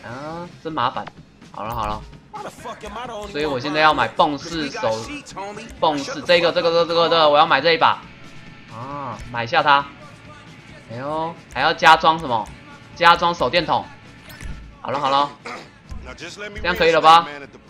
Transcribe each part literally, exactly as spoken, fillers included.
啊，真麻烦。好了好了，所以我现在要买蹦式手蹦式这个这个这个这个的，我要买这一把啊，买下它。哎呦，还要加装什么？加装手电筒。好了好了，这样可以了吧？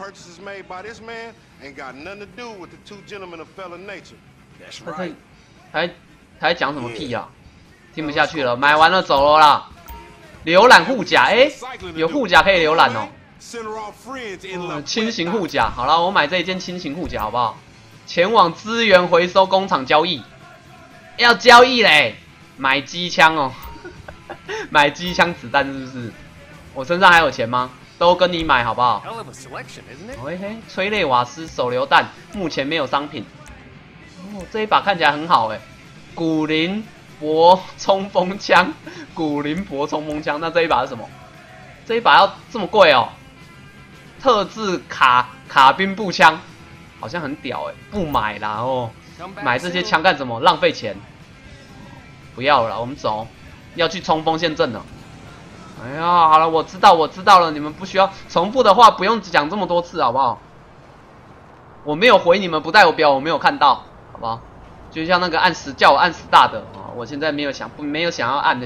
他他还还讲什么屁呀、啊？听不下去了，买完了走了啦。浏览护甲，哎，有护甲可以浏览哦。嗯，轻型护甲，好了，我买这一件轻型护甲好不好？前往资源回收工厂交易，要交易嘞，买机枪哦，买机枪子弹是不是？我身上还有钱吗？都跟你买好不好？嘿嘿，催泪瓦斯手榴弹目前没有商品。哦，这一把看起来很好哎，古灵博冲锋枪，古灵博冲锋枪，那这一把是什么？这一把要这么贵哦？特制卡卡宾步枪，好像很屌哎，不买啦哦，买这些枪干什么？浪费钱。不要了，我们走，要去冲锋陷阵了。哎呀，好了，我知道，我知道了，你们不需要重复的话，不用讲这么多次，好不好？我没有回你们，不代表我没有看到，好不好？就像那个按时叫我按时大的啊，我现在没有想不没有想要按的。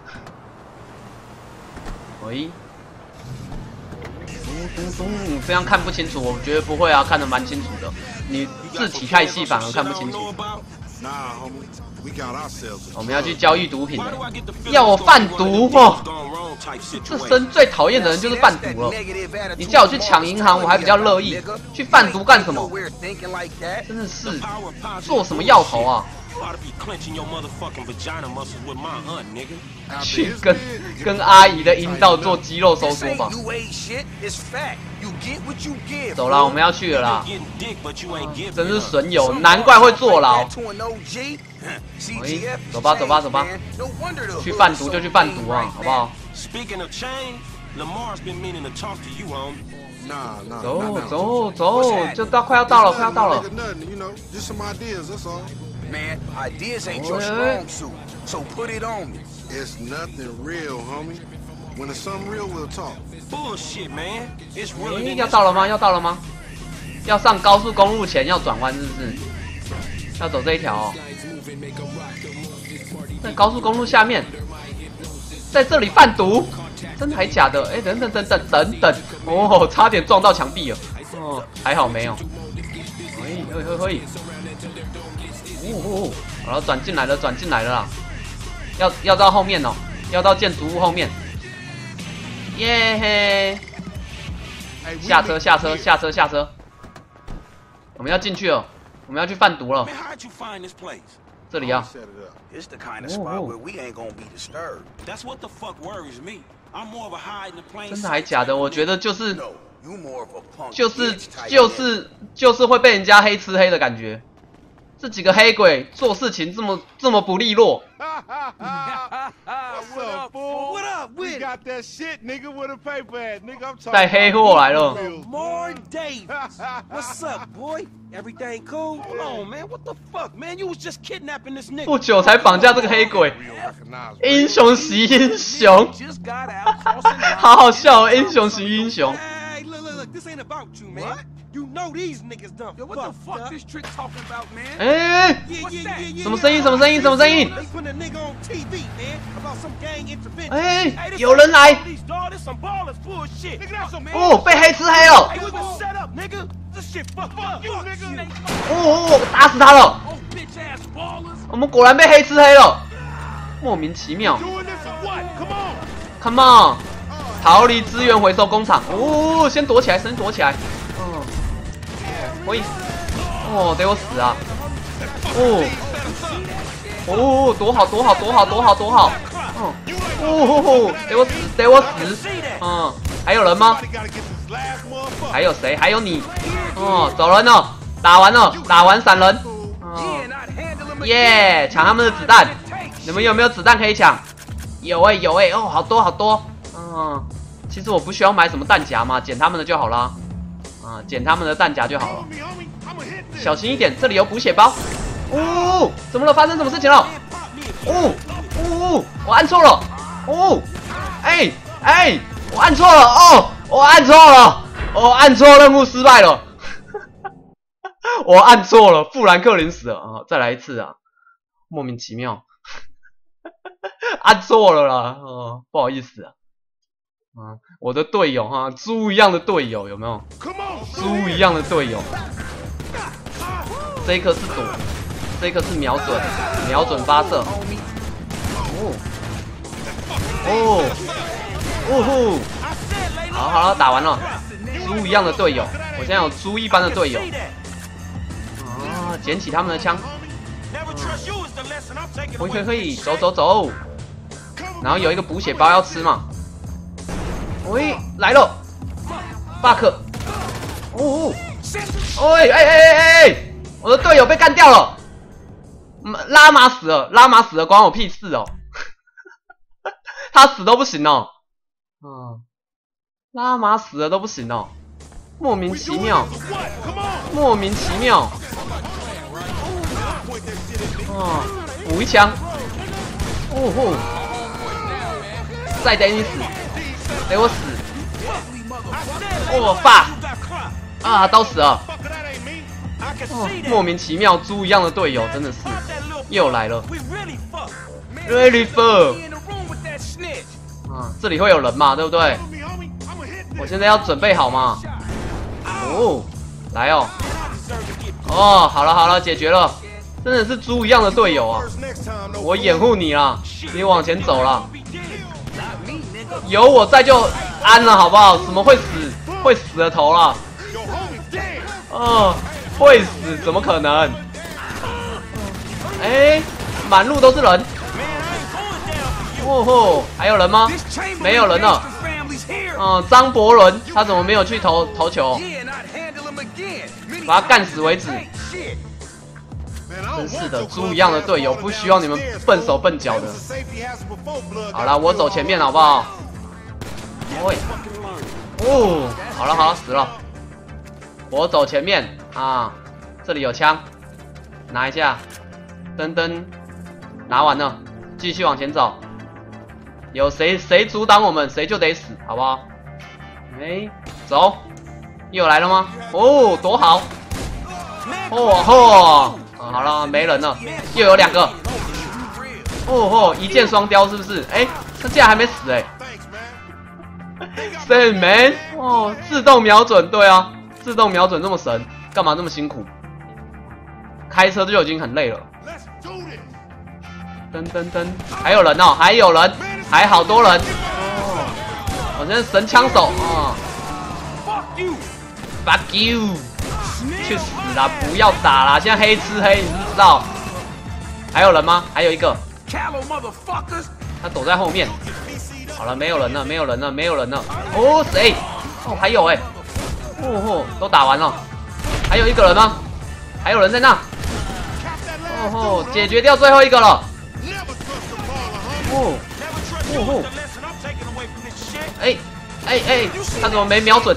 喂，咚咚咚，这样看不清楚，我觉得不会啊，看得蛮清楚的。你字体太细，反而看不清楚。我们要去交易毒品了，要我贩毒哦！这生最讨厌的人就是贩毒了。你叫我去抢银行，我还比较乐意。去贩毒干什么？真的是做什么药头啊？去跟跟阿姨的阴道做肌肉收缩吧。走啦，我们要去了啦！真是损友，难怪会坐牢。喂，走吧，走吧，走吧，去贩毒就去贩毒啊，好不好？走走走，就到快要到了，快要到了。 Man, ideas ain't your strong suit, so put it on me. It's nothing real, homie. When it's something real, we'll talk. Bullshit, man. It's really. 要到了吗？要到了吗？要上高速公路前要转弯，是不是？要走这一条哦。在高速公路下面，在这里贩毒，真的还假的？哎，等等等等等等，哦，差点撞到墙壁了。哦，还好没有。嘿嘿嘿嘿。哦，好了，转进来了，转进来了啦！要要到后面哦，要到建筑物后面。耶嘿！下车，下车，下车，下车！我们要进去了，我们要去贩毒了。这里啊。真的还假的？我觉得就是，就是就是就是会被人家黑吃黑的感觉。这几个黑鬼做事情这么这么不利落。带黑货来了。不久才绑架这个黑鬼，英雄惜英雄，好好笑哦，英雄惜英雄。You know these niggas dumb. Yo, what the fuck this trick talking about, man? 哎，什么声音？什么声音？什么声音？哎，有人来！哦，被黑吃黑了！哦哦，打死他了！我们果然被黑吃黑了，莫名其妙。Come on， 逃离资源回收工厂。哦，先躲起来，先躲起来。嗯。喂，哦，得我死啊！哦，哦，躲好，躲好，躲好，躲好，躲好！嗯，哦，得我死，得我死！嗯，还有人吗？还有谁？还有你？哦，走人了，打完了，打完闪人。哦，耶，抢他们的子弹！你们有没有子弹可以抢？有哎、欸，有哎、欸，哦，好多好多。嗯，其实我不需要买什么弹夹嘛，捡他们的就好了。啊，捡他们的弹夹就好了。小心一点，这里有补血包。哦，怎么了？发生什么事情了？哦哦，我按错了。哦，哎哎我按错了哦，我按错了，我按错任务失败了，我按错了，富兰克林死了啊！再来一次啊，莫名其妙，按错了啦，哦，不好意思啊，啊，我的队友哈，猪一样的队友有没有？猪一样的队友，这一颗是躲，这一颗是瞄准，瞄准发射，哦，哦，哦呼。好好了，打完了，猪一样的队友，我现在有猪一般的队友。啊，捡起他们的枪。嘿嘿嘿，走走走。然后有一个补血包要吃嘛。喂，来了 ，bug。哦哦，哎哎哎哎哎，我的队友被干掉了。拉玛死了，拉玛死了，关我屁事哦。他死都不行哦。嗯。拉玛死了都不行哦，莫名其妙，莫名其妙。哦，补一枪，哦吼，再等你死，给我死！哦 fuck， 啊，都死了。哦，莫名其妙，猪一样的队友真的是又来了 ，really full。啊，这里会有人嘛，对不对？我现在要准备好嘛？哦，来哦，哦，好了好了，解决了，真的是猪一样的队友啊！我掩护你啦，你往前走啦，有我在就安了，好不好？怎么会死？会死的头啦！哦，会死？怎么可能？哎，满路都是人。哦吼，还有人吗？没有人了。嗯，张伯伦他怎么没有去投投球？把他干死为止。真是的，猪一样的队友，不需要你们笨手笨脚的。好了，我走前面好不好？喂，哦，好了好了，死了。我走前面啊，这里有枪，拿一下。噔噔，拿完了，继续往前走。有谁谁阻挡我们，谁就得死，好不好？哎，走，又来了吗？哦，多好！哦吼，啊，好了，没人了，又有两个。哦吼，一箭双雕是不是？哎，他竟然还没死哎 ！Say man， 哦，自动瞄准，对啊，自动瞄准这么神，干嘛这么辛苦？开车就已经很累了。噔噔噔，还有人哦，还有人。还好多人哦！我现在神枪手啊 ！Fuck you！ 去死啦！不要打啦！现在黑吃黑，你知不知道？还有人吗？还有一个，他躲在后面。好了，没有人了，没有人了，没有人了。哦，谁？哦，还有哎、欸！哦吼，都打完了。还有一个人吗？还有人在那。哦吼，解决掉最后一个了。哦。哦吼！哎哎哎，他怎么没瞄准？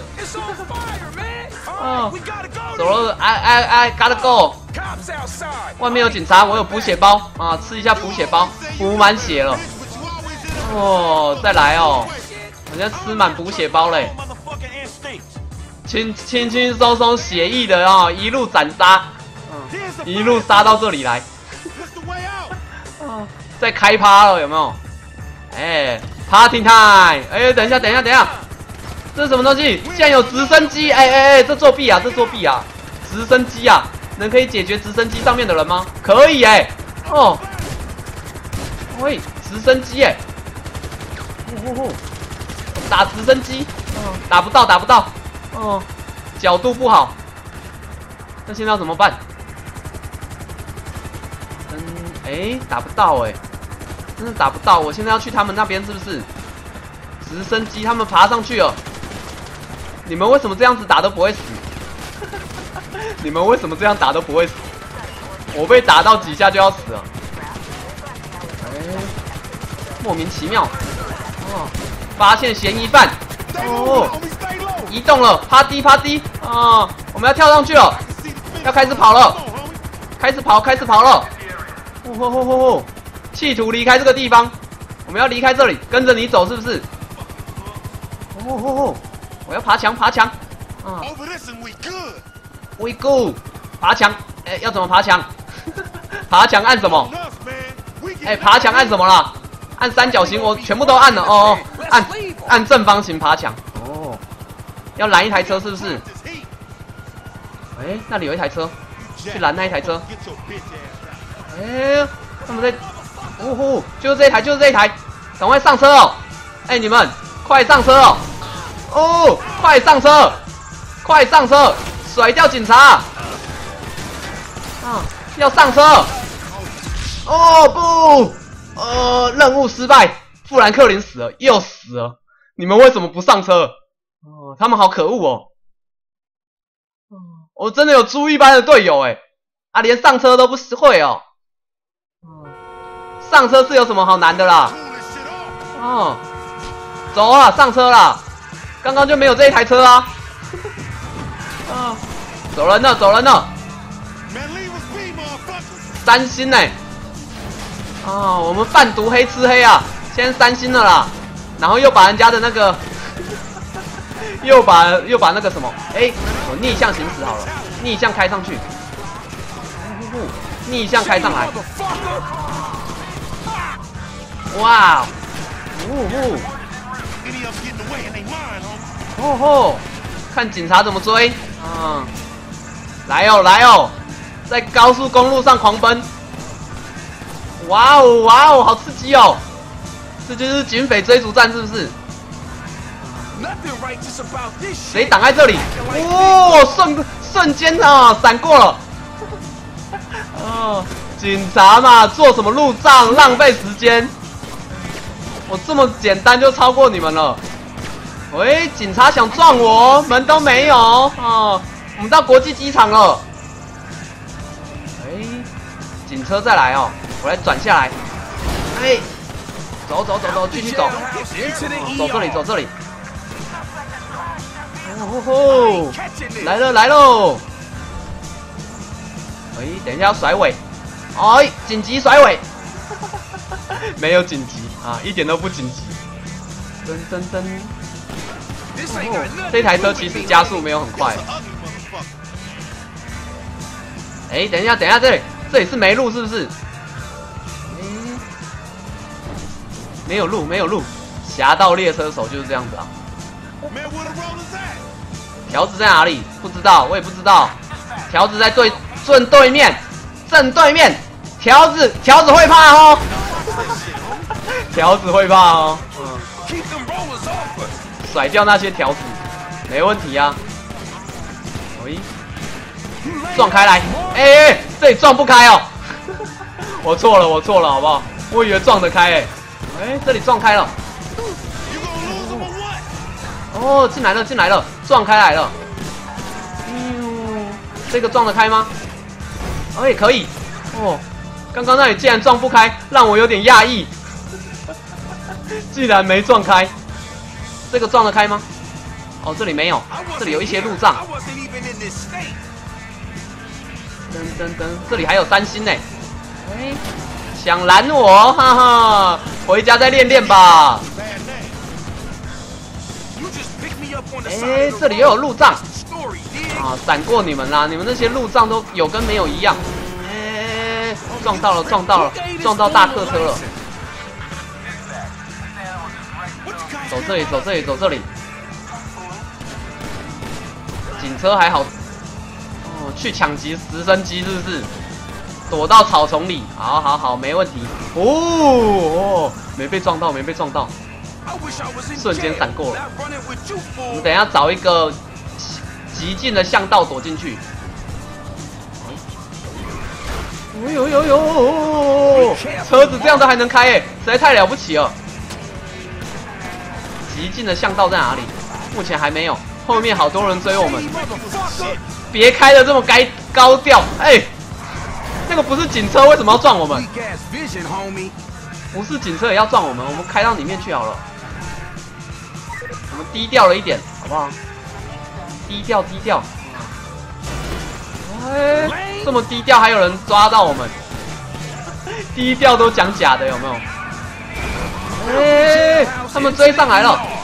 哦，走了，哎哎哎 ，gotta go！ 外面有警察，我有补血包啊，吃一下补血包，补满血了。哦，再来哦，好像吃满补血包嘞，轻轻轻松松写意的啊、哦，一路斩杀，嗯，一路杀到这里来。哦，再开趴了有没有？哎 ，Party time！ 哎，等一下，等一下，等一下，这是什么东西？竟然有直升机！哎哎哎，这作弊啊，这作弊啊！直升机啊，能可以解决直升机上面的人吗？可以哎、欸，哦，喂，直升机哎、欸，呼呼呼，打直升机，哦，打不到，打不到，哦，角度不好，那现在要怎么办？嗯，哎，打不到哎、欸。真的打不到，我现在要去他们那边是不是？直升机他们爬上去了，你们为什么这样子打都不会死？你们为什么这样打都不会死？我被打到几下就要死了，哎，莫名其妙。哦，发现嫌疑犯，哦，移动了，趴低趴低啊！我们要跳上去了，要开始跑了，开始跑，开始跑了，吼吼吼吼吼！企图离开这个地方，我们要离开这里，跟着你走，是不是？ 哦哦哦！我要爬墙，爬墙。啊 ，We go， 爬墙。哎、欸，要怎么爬墙？爬墙按什么？哎、欸，爬墙按什么啦？按三角形，我全部都按了。哦，按按正方形爬墙。哦，要拦一台车是不是？哎、欸，那里有一台车，去拦那一台车。哎、欸，他们在，呜呼，就是这一台，就是这一台，赶快上车哦！哎、欸，你们快上车哦！哦，快上车，快上车，甩掉警察！啊，要上车！哦不，呃，任务失败，富兰克林死了，又死了。你们为什么不上车？哦，他们好可恶哦！我真的有猪一般的队友哎，啊，连上车都不会哦。上车是有什么好难的啦？哦，走啊，上车啦！刚刚就没有这一台车啊！啊，走人了，走人了！三星呢、欸？啊，我们贩毒黑吃黑啊！先三星了啦，然后又把人家的那个，又把又把那个什么，哎、欸，我逆向行驶好了，逆向开上去，逆向开上来，哇，呜呼！哦吼，看警察怎么追啊！来哦来哦，在高速公路上狂奔！哇哦哇哦，好刺激哦！这就是警匪追逐战是不是？谁挡在这里？哦，瞬瞬间啊，闪过了！哦，警察嘛，做什么路障，浪费时间。我这么简单就超过你们了。喂，警察想撞我，门都没有哦。我们到国际机场了。哎，警车再来哦，我来转下来。哎，走走走走，继续走，哦、走这里走这里。哦吼，来了来喽！哎，等一下要甩尾。哎，紧急甩尾。没有紧急啊，一点都不紧急。噔噔噔。哦，这台车其实加速没有很快。哎、欸，等一下，等一下，这里这里是没路是不是？哎、欸，没有路，没有路。侠盗猎车手就是这样子啊。条子在哪里？不知道，我也不知道。条子在对正对面，正对面。条子，条子会怕哦。条子会怕哦。嗯。甩掉那些条子，没问题啊。喂，撞开来！哎、欸、哎、欸，这里撞不开哦。我错了，我错了，好不好？我以为撞得开哎、欸。哎、欸，这里撞开了。哦，进来了，进来了，撞开来了。嗯，这个撞得开吗？哎、欸，可以。哦，刚刚那里竟然撞不开，让我有点讶异。竟然没撞开。这个撞得开吗？哦，这里没有，这里有一些路障。噔噔噔，这里还有三星呢。哎，想拦我，哈哈，回家再练练吧。哎，这里又有路障。啊，闪过你们啦！你们那些路障都有跟没有一样。哎，撞到了，撞到了，撞到大客车了。走这里，走这里，走这里。警车还好，哦，去抢劫直升机是不是？躲到草丛里，好好好，没问题。哦哦，没被撞到，没被撞到，瞬间闪过了。我们等一下找一个极近的巷道躲进去。哎呦呦呦！车子这样都还能开哎，实在太了不起了。极近的巷道在哪里？目前还没有，后面好多人追我们。别开的这么该高调，哎、欸，那个不是警车，为什么要撞我们？不是警车也要撞我们，我们开到里面去好了。我们低调了一点，好不好？低调低调。哎、欸，这么低调还有人抓到我们？低调都讲假的，有没有？哎、欸，他们追上来了！